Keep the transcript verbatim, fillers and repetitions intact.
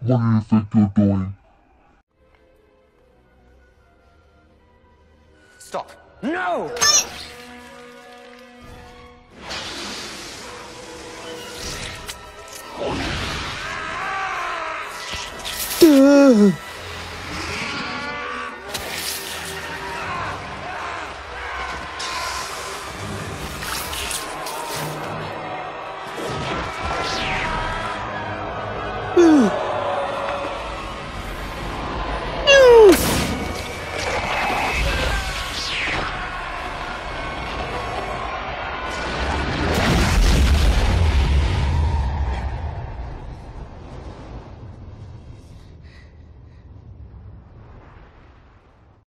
What do you think you're doing? Stop. No! Duh.